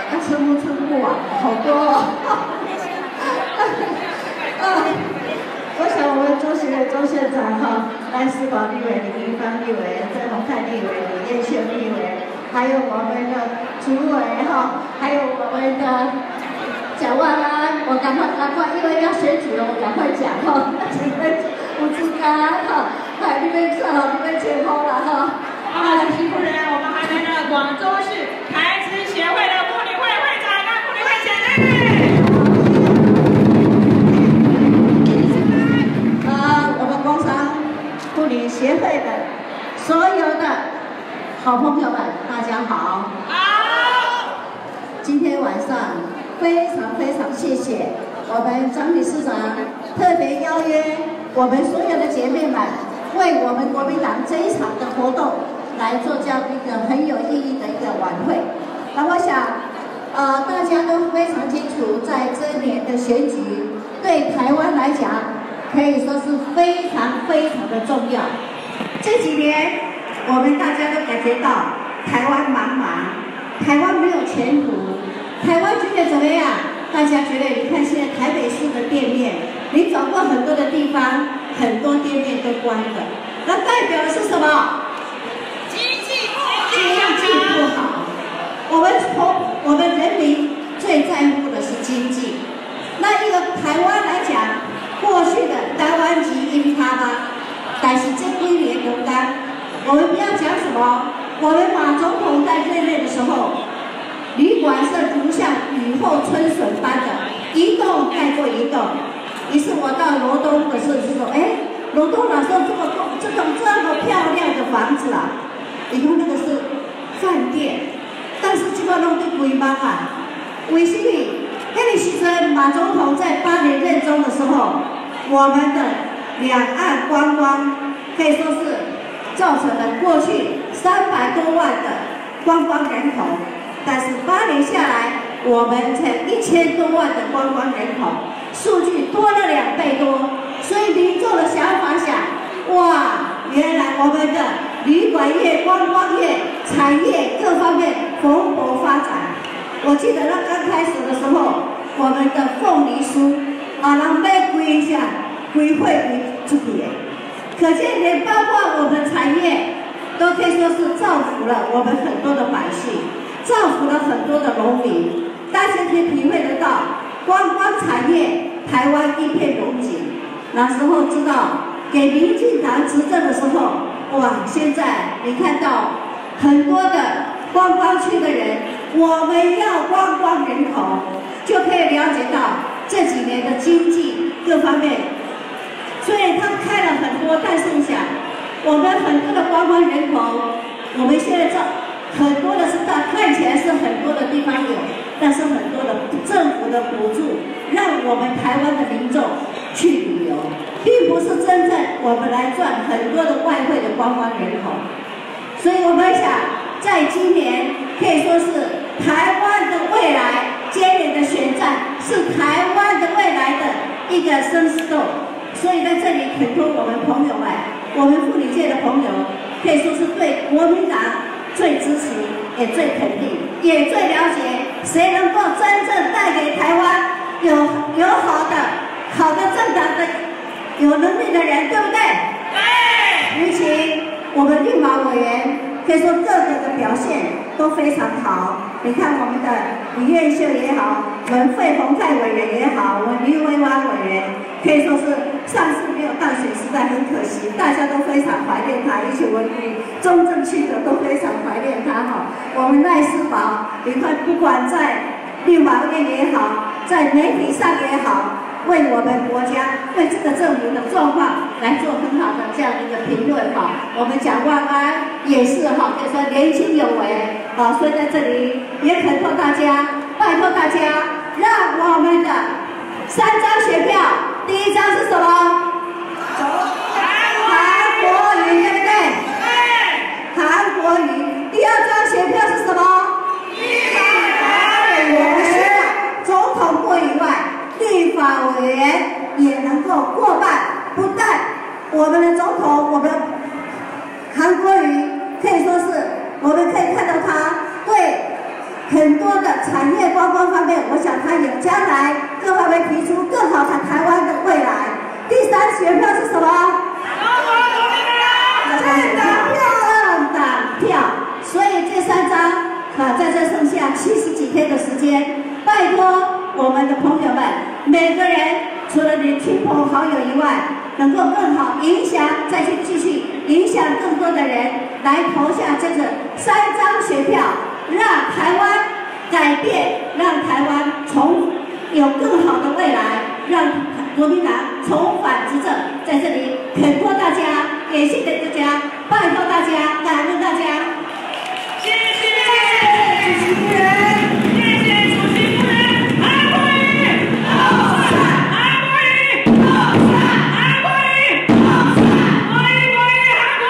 称呼不完，好多哦。我想我们周县长哈，赖世宝立委、林一芳立委、郑鸿泰立委、李彦秀立委，还有我们的主委哈，还有我们的蒋万安，我赶快，因为要选举了，我赶快讲哈。请问吴志刚哈，还你们做好你们前后了哈。 辛苦人，我们还来了广州市台资协会的妇女会会长跟妇女会前辈。 我们工商妇女协会的所有的好朋友们，大家好。好。今天晚上非常谢谢我们张理事长特别邀约我们所有的姐妹们，为我们国民党这一场的活动来做这样一个很有意义的一个晚会。那我想，大家都非常清楚，在这年的选举对台湾来讲，可以说是非常的重要。这几年，我们大家都感觉到台湾茫茫，台湾没有前途。台湾觉得怎么样？大家觉得，你看现在台北市的店面，你走过很多的地方，很多店面都关了，那代表的是什么？经济不好。我们人民最在乎的是经济。那一个台湾来讲，过去的台湾籍因他吗？但是这几年有干，我们不要讲什么。我们马总统在任内的时候，旅馆是如像雨后春笋般的一栋盖过一栋。于是我到罗东的时候就说：“罗东哪时候这种漂亮的房子啊？你看那个是饭店，但是这个弄得规模啊，为什么？那个时阵马总统在8年任中的时候，我们的两岸观光可以说是造成了过去300多万的观光人口，但是8年下来，我们才1000多万的观光人口，数据多了2倍多，所以民众的想法想，哇，原来我们的旅馆业、观光业、产业各方面蓬勃发展。我记得那刚开始的时候，我们的凤梨酥人要归一下，归会出去的，可见连包括我们产业，都可以说是造福了我们很多的百姓，造福了很多的农民。大家可以体会得到，观光产业台湾一片荣景。那时候知道给民进党执政的时候，哇！现在你看到很多的观光区的人，我们要观光人口，就可以了解到这几年的经济各方面。所以他开了很多，但是你想，我们很多的观光人口，我们现在很多的是看起来是很多的地方有，但是很多的政府的补助，让我们台湾的民众去旅游，并不是真正我们来赚很多的外汇的观光人口。所以我们想，在今年可以说是台湾的未来，今年的选战是台湾的未来的一个生死斗。所以在这里恳托我们朋友们，我们妇女界的朋友，可以说是对国民党最支持，也最肯定，也最了解谁能够真正带给台湾有好的政党的有能力的人，对不对？对。尤其我们立法委员，可以说各个的表现都非常好。你看我们的李彦秀也好，我们费鸿泰委员也好，我们吕维湾委员，可以说是上次没有当选，实在很可惜，大家都非常怀念他，尤其我们中正区的都非常怀念他哈。我们赖世宝，你看不管在立法院也好，在媒体上也好，为我们国家、为这个政府的状况来做很好的这样一个评论哈。我们蒋万安也是哈，可以说年轻有为啊，所以在这里也恳托大家，拜托大家，让我们的3张选票，第1张是什么？韩国瑜，对不对？对。韩国瑜。第2张选票是什么？立法委员。总统过以外，立法委员也能够过半。不但我们的总统，我们韩国瑜可以说是，我们可以看到他对很多的产业观光方面，我想他有将来各方面提出更好的台湾的未来。第3学票是什么？政党票。所以这3张在这剩下70几天的时间，拜托我们的朋友们，每个人除了你亲朋好友以外，能够更好影响，再去继续影响更多的人来投下这个3张学票，让台湾改变，让台湾有更好的未来，让国民党重返执政。在这里恳托大家，也谢谢大家，拜托大家，感恩大家。谢谢主席夫人，谢谢主席夫人，韩国瑜，韩国瑜，韩国瑜，韩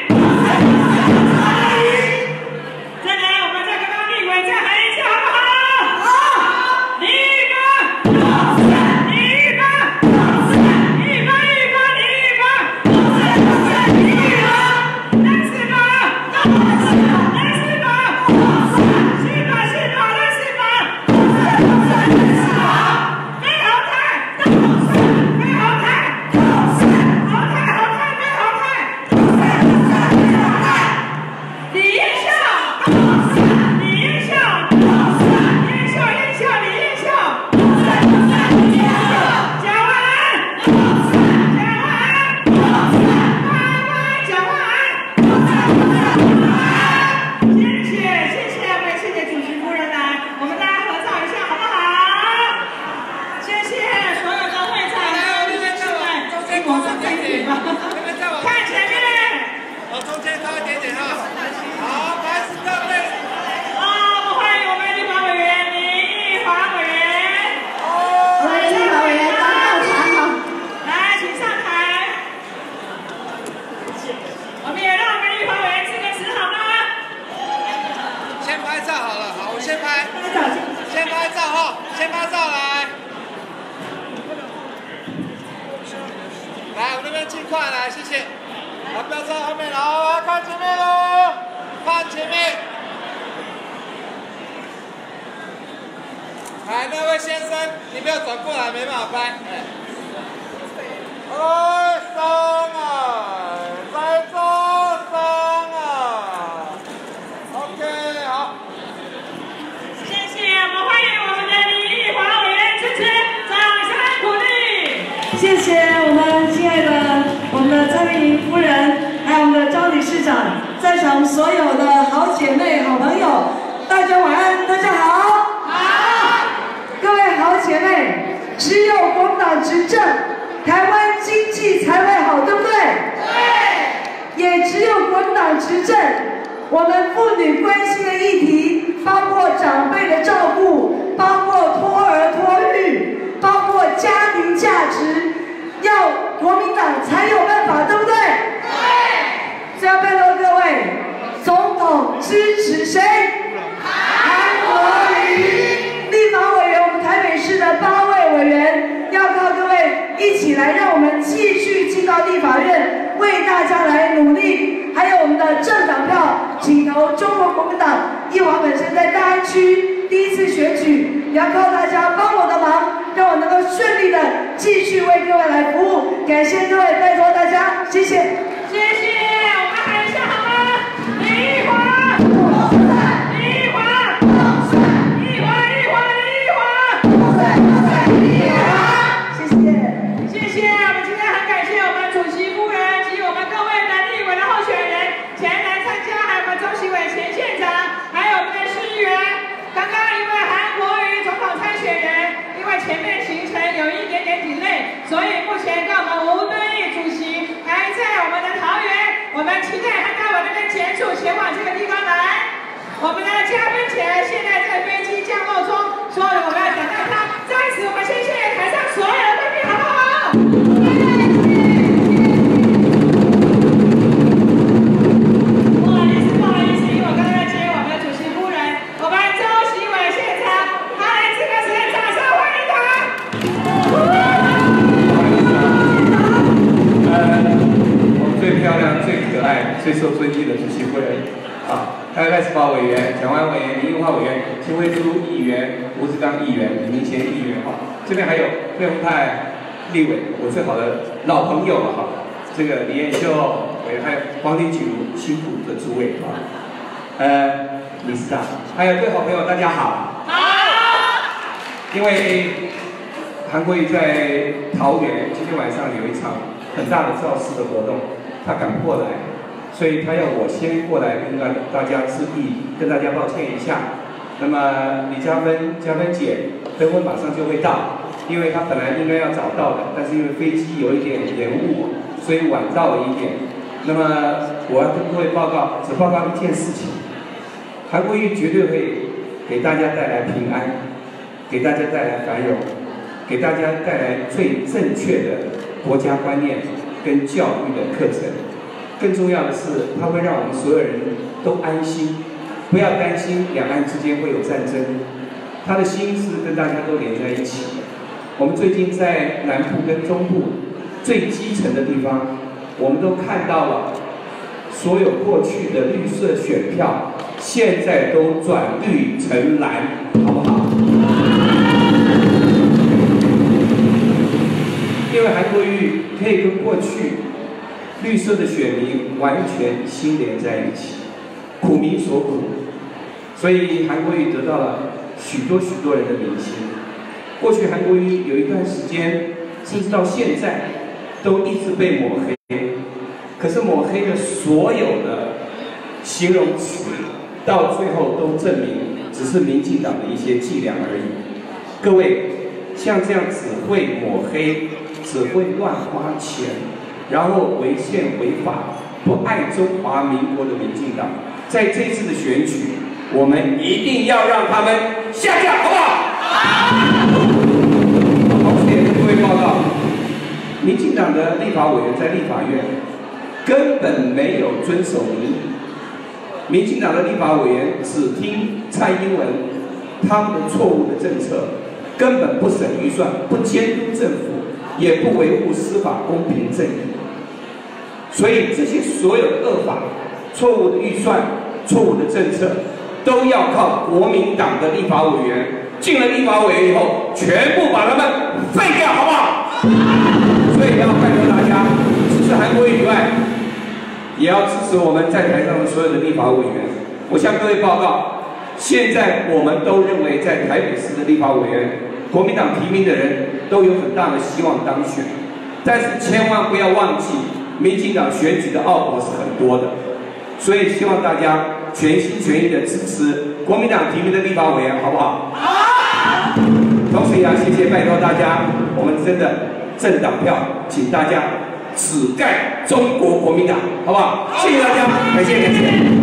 国瑜。再来，我们再跟刚立委再喊一下，好不好？好。立法，立法，立法，立法，立法，来四法。 来，我们那边尽快来，谢谢。来，不要站后面了，来看前面喽，看前面。来，那位先生，你不要转过来，没办法拍。上啊，再走上啊。OK， 好。 谢谢，我们欢迎我们的李义华委员支持，掌声鼓励。 谢谢我们亲爱的我们的蔡玉莹夫人，还有我们的张理事长，在场所有的好姐妹、好朋友，大家晚安，大家好。好。各位好姐妹，只有国民党执政，台湾经济才会好，对不对？对。也只有国民党执政，我们妇女关心的议题，包括长辈的照顾，包括托儿托育，包括家庭价值，要国民党才有办法，对不对？对。所以要拜托各位，总统支持谁？韩国瑜。立法委员，我们台北市的8位委员，要靠各位一起来，让我们继续进到立法院，为大家来努力。还有我们的政党票，请投中国国民党。义华本身在大安区第一次选举，也要靠大家帮我的忙，让我能够顺利的继续为各位来服务。感谢各位，拜托大家，谢谢。 谢谢，我们喊一下好吗？李义华。前面行程有一点点 delay， 所以目前跟我们吴敦义主席还在我们的桃园，我们期待他到我们的检署前往这个地方来。我们的嘉宾前现在在飞机降落中，所以我们要等待他。在此，我们先谢谢台上所有的贵宾，好不好？不好意思，因为我刚刚在接我们的主席夫人，我们周习伟现场，他来这个时间掌声欢迎他。 我们最漂亮、最可爱、最受尊敬的主席夫人啊， 还有赖世宝委员、蒋万委员、林永浩委员、秦惠珠议员、吴志刚议员、李明贤议员哈，这边还有费鸿泰立委，我最好的老朋友了哈，这个李彦秀委员，还有黄庭举如，辛苦的诸位哈，理事长，还有各位好朋友，大家好。好。因为韩国瑜在桃园今天晚上有一场很大的造势的活动，他赶不过来。 所以他要我先过来跟大家致意，跟大家抱歉一下。那么李嘉芬姐等会马上就会到，因为她本来应该要早到的，但是因为飞机有一点延误，所以晚到了一点。那么我要跟各位报告，只报告一件事情：韩国瑜绝对会给大家带来平安，给大家带来繁荣，给大家带来最正确的国家观念跟教育的课程。 更重要的是，它会让我们所有人都安心，不要担心两岸之间会有战争。他的心是跟大家都连在一起。我们最近在南部跟中部最基层的地方，我们都看到了，所有过去的绿色选票，现在都转绿成蓝，好不好？因为韩国瑜可以跟过去。 绿色的选民完全心连在一起，苦民所苦，所以韩国瑜得到了许多人的民心。过去韩国瑜有一段时间，甚至到现在，都一直被抹黑。可是抹黑的所有的形容词，到最后都证明只是民进党的一些伎俩而已。各位，像这样只会抹黑，只会乱花钱。 然后违宪违法、不爱中华民国的民进党，在这次的选举，我们一定要让他们下架，好不好？同时也跟各位报告，民进党的立法委员在立法院根本没有遵守民意，民进党的立法委员只听蔡英文他们的错误的政策，根本不审预算，不监督政府，也不维护司法公平正义。 所以这些所有的恶法、错误的预算、错误的政策，都要靠国民党的立法委员进了立法委员以后，全部把他们废掉，好不好？所以要拜托大家支持韩国瑜以外，也要支持我们在台上的所有的立法委员。我向各位报告，现在我们都认为在台北市的立法委员，国民党提名的人都有很大的希望当选，但是千万不要忘记。 民进党选举的奥博是很多的，所以希望大家全心全意的支持国民党提名的立法委员，好不好？好。同时也要谢谢拜托大家，我们真的政党票，请大家只盖中国国民党，好不好？谢谢大家，感谢感谢。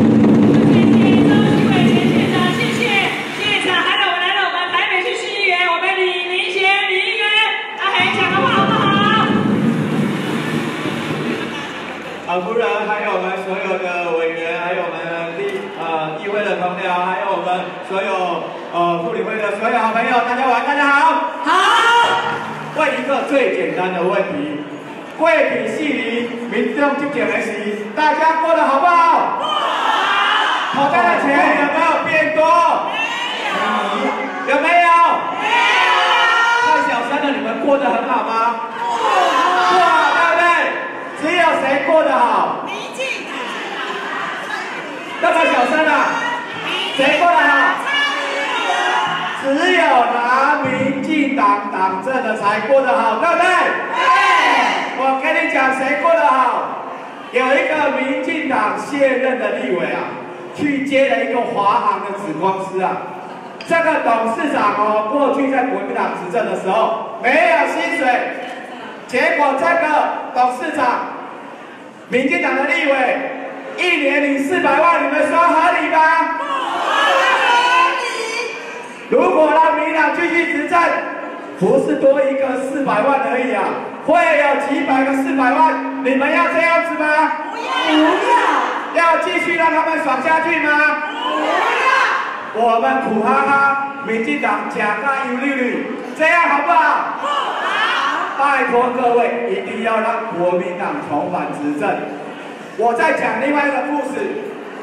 夫人，还有我们所有的委员，还有我们议会的同僚，还有我们所有妇女会的所有好朋友，大家晚，大家好。好。问一个最简单的问题：过去4年民众执政的时，大家过得好不好？不好。口袋的钱有没有变多？没有。有没有？没有。太小声了，你们过得很好吗？不好。 只有谁过得好？民进党。那么小声啊，谁过得好？只有拿民进党党政的才过得好，对不对？对。我跟你讲，谁过得好？有一个民进党现任的立委啊，去接了一个华航的子公司啊。这个董事长哦，过去在国民党执政的时候没有薪水。 结果这个董事长，民进党的立委，一年领400万，你们说合理吗？不合理。如果让民进党继续执政，不是多一个400万而已啊，会有几百个400万，你们要这样子吗？不要。要继续让他们爽下去吗？不要。我们苦哈哈，民进党假大有利率，这样好不好？不好。 拜托各位，一定要让国民党重返执政。我再讲另外一个故事。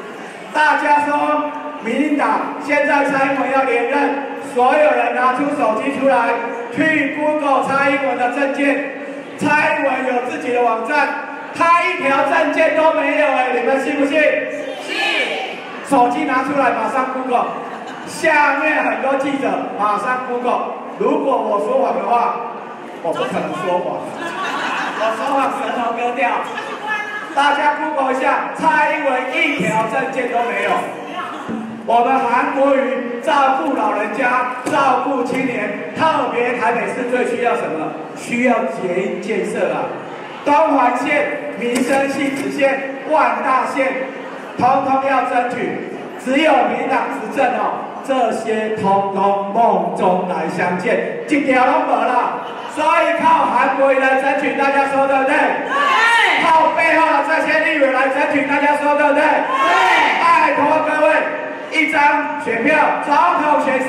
大家说，民进党现在蔡英文要连任，所有人拿出手机出来，去 Google 蔡英文的政见。蔡英文有自己的网站，他一条政见都没有哎，你们信不信？信。手机拿出来，马上 Google。下面很多记者马上 Google。如果我说谎的话，我不可能说谎。我说谎舌头割掉。大家 Google 一下，蔡英文一条政见都没有。我们韩国瑜照顾老人家，照顾青年，特别台北市最需要什么？需要捷运建设啊！东环线、民生汐止线、万大线，通通要争取。只有民党执政哦，这些通通梦中来相见，一条都没了。所以靠韩国瑜来争取，大家说对不对？对。靠背后的这些立委来争取，大家说对不对？对。拜托各位。1张选票，总统选